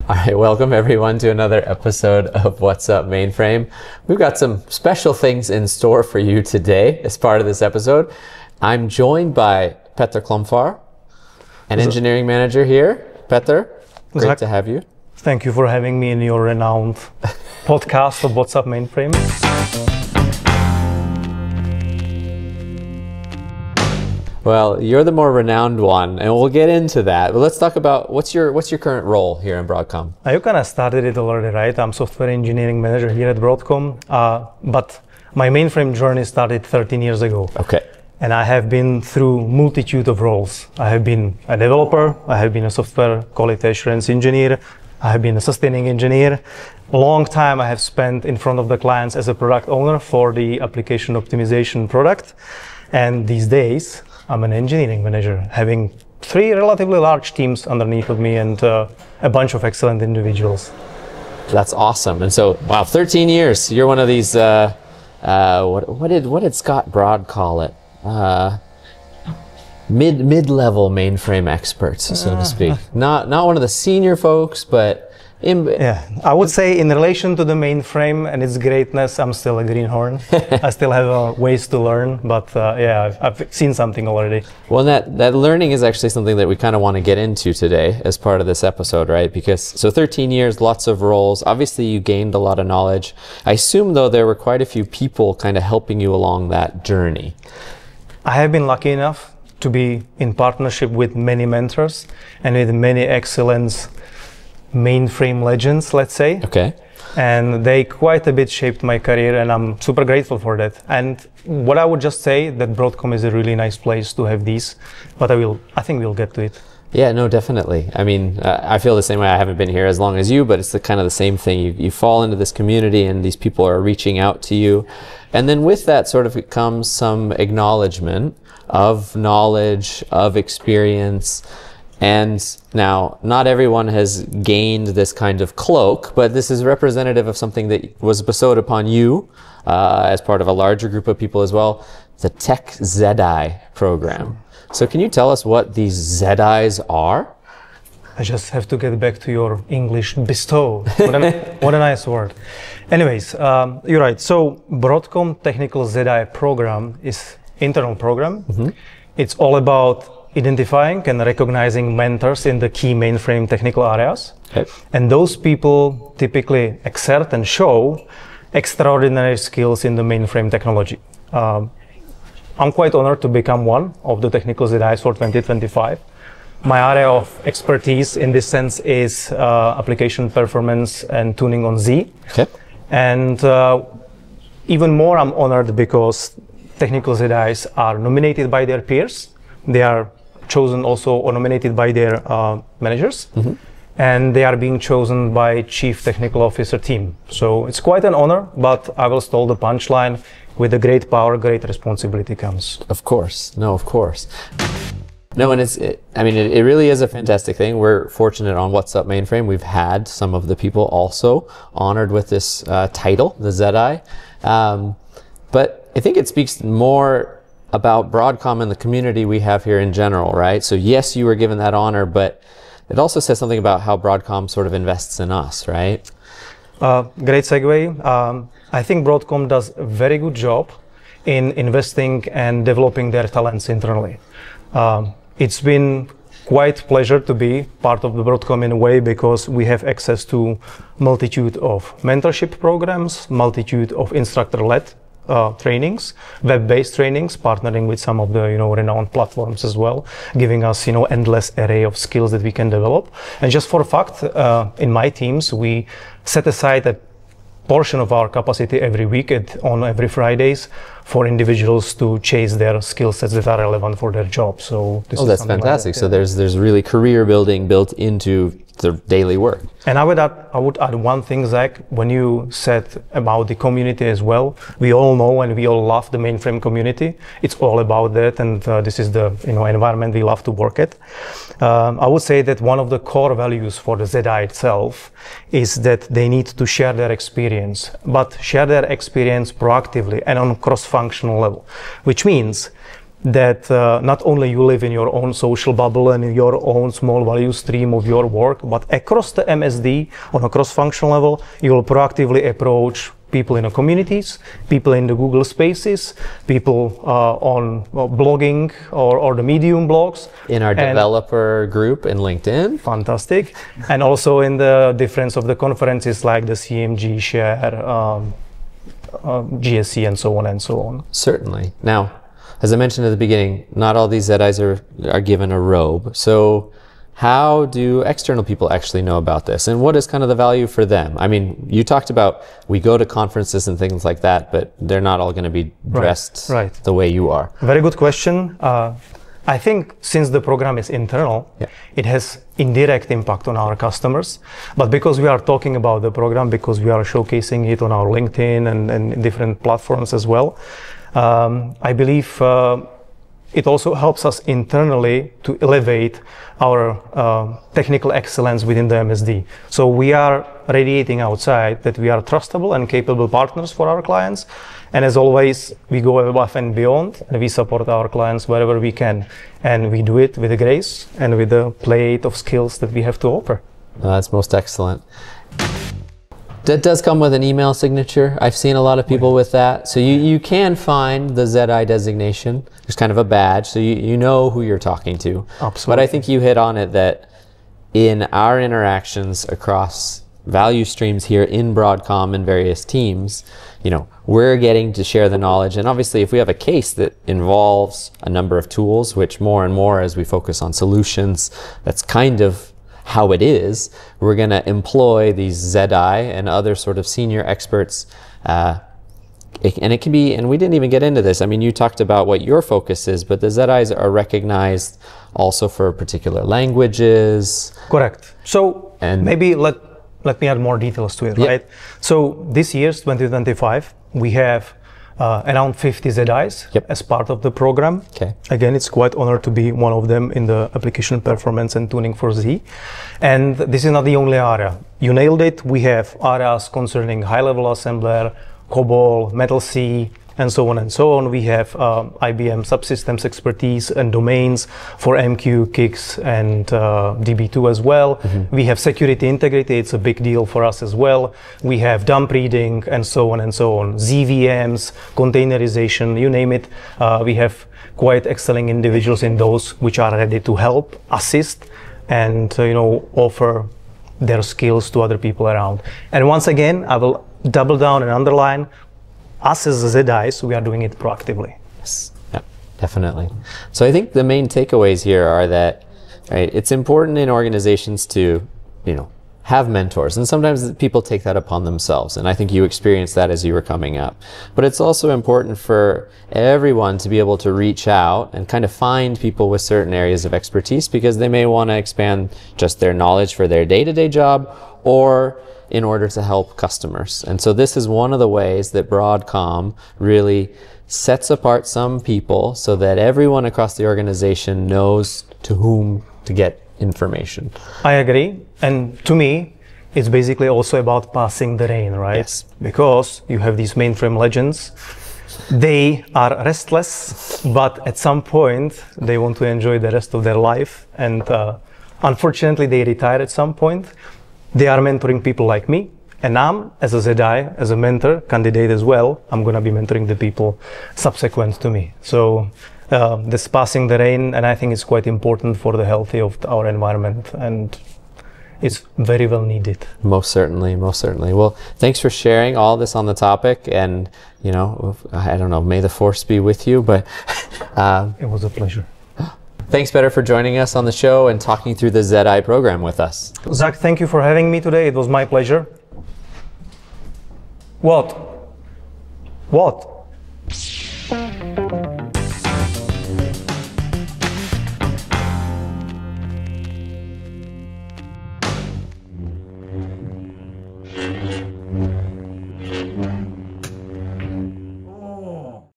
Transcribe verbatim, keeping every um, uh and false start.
All right, welcome everyone to another episode of What's Up Mainframe. We've got some special things in store for you today as part of this episode. I'm joined by Petr Klomfar, an engineering manager here. Petr, great Zach, to have you. Thank you for having me in your renowned podcast of What's Up Mainframe. Well, you're the more renowned one, and we'll get into that. But let's talk about what's your what's your current role here in Broadcom? Uh, you kind of started it already, right? I'm software engineering manager here at Broadcom, uh, but my mainframe journey started thirteen years ago. Okay. And I have been through multitude of roles. I have been a developer, I have been a software quality assurance engineer, I have been a sustaining engineer. Long time I have spent in front of the clients as a product owner for the application optimization product. And these days, I'm an engineering manager, having three relatively large teams underneath of me and uh, a bunch of excellent individuals. That's awesome. And so, wow, thirteen years. You're one of these. Uh, uh, what, what did what did Scott Broad call it? Uh, mid mid level mainframe experts, so to speak. Not not one of the senior folks, but. In, yeah, I would say in relation to the mainframe and its greatness, I'm still a greenhorn. I still have uh, ways to learn, but uh, yeah, I've, I've seen something already. Well, that, that learning is actually something that we kind of want to get into today as part of this episode, right? Because, so thirteen years, lots of roles. Obviously, you gained a lot of knowledge. I assume, though, there were quite a few people kind of helping you along that journey. I have been lucky enough to be in partnership with many mentors and with many excellent mainframe legends, let's say. Okay. And they quite a bit shaped my career, and I'm super grateful for that. And what I would just say that Broadcom is a really nice place to have these, but I will, I think we'll get to it. Yeah, no, definitely. I mean, uh, I feel the same way. I haven't been here as long as you, but it's the kind of the same thing. You, you fall into this community and these people are reaching out to you. And then with that sort of comes some acknowledgement of knowledge, of experience. And now, not everyone has gained this kind of cloak, but this is representative of something that was bestowed upon you uh, as part of a larger group of people as well, the Technical Zedi program. So can you tell us what these Zedis are? I just have to get back to your English bestow. What a, what a nice word. Anyways, um, you're right. So Broadcom Technical Zedi program is internal program. Mm-hmm. It's all about identifying and recognizing mentors in the key mainframe technical areas. Okay. And those people typically exert and show extraordinary skills in the mainframe technology. Um, I'm quite honored to become one of the Technical Zedis for twenty twenty-five. My area of expertise in this sense is uh, application performance and tuning on Z. Okay. And uh, even more I'm honored because Technical Zedis are nominated by their peers. They are chosen also or nominated by their uh, managers, mm-hmm. and they are being chosen by Chief Technical Officer team. So it's quite an honor, but I will stall the punchline. With the great power, great responsibility comes. Of course, no, of course. No, and it's, it, I mean, it, it really is a fantastic thing. We're fortunate on What's Up Mainframe. We've had some of the people also honored with this uh, title, the Zedi. Um, but I think it speaks more about Broadcom and the community we have here in general, right? So yes, you were given that honor, but it also says something about how Broadcom sort of invests in us, right? Uh, great segue. Um, I think Broadcom does a very good job in investing and developing their talents internally. Um, it's been quite a pleasure to be part of the Broadcom in a way because we have access to multitude of mentorship programs, multitude of instructor-led Uh, trainings, web-based trainings, partnering with some of the you know renowned platforms as well, giving us you know endless array of skills that we can develop. And just for a fact, uh, in my teams, we set aside a portion of our capacity every week at, on every Fridays for individuals to chase their skill sets that are relevant for their job. So this oh, is that's fantastic. Like that, yeah. So there's there's really career building built into the daily work. And I would add, I would add one thing, Zach, when you said about the community as well, we all know and we all love the mainframe community. It's all about that, and uh, this is the you know environment we love to work at. Um, I would say that one of the core values for the Zedi itself is that they need to share their experience, but share their experience proactively and on cross-functional level, which means that uh, not only you live in your own social bubble and in your own small value stream of your work, but across the M S D, on a cross-functional level, you will proactively approach people in the communities, people in the Google Spaces, people uh, on well, blogging or, or the Medium blogs. In our developer group in LinkedIn. Fantastic. And also in the difference of the conferences like the C M G, Share, um, uh, G S C, and so on and so on. Certainly. Now, as I mentioned at the beginning, not all these Zedis are, are given a robe. So how do external people actually know about this? And what is kind of the value for them? I mean, you talked about we go to conferences and things like that, but they're not all going to be dressed right, right. the way you are. Very good question. Uh, I think since the program is internal, yeah. it has indirect impact on our customers. But because we are talking about the program, because we are showcasing it on our LinkedIn and, and different platforms as well, um, I believe uh, it also helps us internally to elevate our uh, technical excellence within the M S D. So we are radiating outside that we are trustable and capable partners for our clients. And as always, we go above and beyond, and we support our clients wherever we can. And we do it with the grace and with the plate of skills that we have to offer. Well, that's most excellent. That does come with an email signature. I've seen a lot of people with that. So you, you can find the Zedi designation. There's kind of a badge, so you, you know who you're talking to. Absolutely. But I think you hit on it that in our interactions across value streams here in Broadcom and various teams, you know, we're getting to share the knowledge. And obviously, if we have a case that involves a number of tools, which more and more as we focus on solutions, that's kind of how it is, we're going to employ these Zedi and other sort of senior experts. Uh, it, and it can be, and we didn't even get into this. I mean, you talked about what your focus is, but the Zedis are recognized also for particular languages. Correct. So and maybe let, let me add more details to it, yep. right? So this year's twenty twenty-five, we have Uh, around fifty Zedis yep. as part of the program. Okay. Again, it's quite honored to be one of them in the application performance and tuning for Z. And this is not the only area. You nailed it. We have areas concerning high-level assembler, COBOL, Metal C, and so on and so on. We have um, I B M subsystems expertise and domains for M Q, K I X, and uh, D B two as well. Mm-hmm. We have security integrity. It's a big deal for us as well. We have dump reading and so on and so on. Z V Ms, containerization, you name it. Uh, we have quite excelling individuals in those which are ready to help, assist, and uh, you know, offer their skills to other people around. And once again, I will double down and underline, us as Zedis, we are doing it proactively. Yes, yeah, definitely. So I think the main takeaways here are that, right, it's important in organizations to, you know, have mentors, and sometimes people take that upon themselves, and I think you experienced that as you were coming up. But it's also important for everyone to be able to reach out and kind of find people with certain areas of expertise, because they may want to expand just their knowledge for their day-to-day job, or in order to help customers. And so this is one of the ways that Broadcom really sets apart some people so that everyone across the organization knows to whom to get information. I agree. And to me, it's basically also about passing the reign, right? Yes. Because you have these mainframe legends. They are restless, but at some point, they want to enjoy the rest of their life. And uh, unfortunately, they retire at some point. They are mentoring people like me, and I'm, as a Zedi, as a mentor candidate as well, I'm going to be mentoring the people subsequent to me. So uh, this passing the reign, and I think it's quite important for the health of our environment, and it's very well needed. Most certainly, most certainly. Well, thanks for sharing all this on the topic, and, you know, I don't know, may the force be with you, but uh, it was a pleasure. Thanks, Petr, for joining us on the show and talking through the Zedi program with us. Zach, thank you for having me today. It was my pleasure. What? What?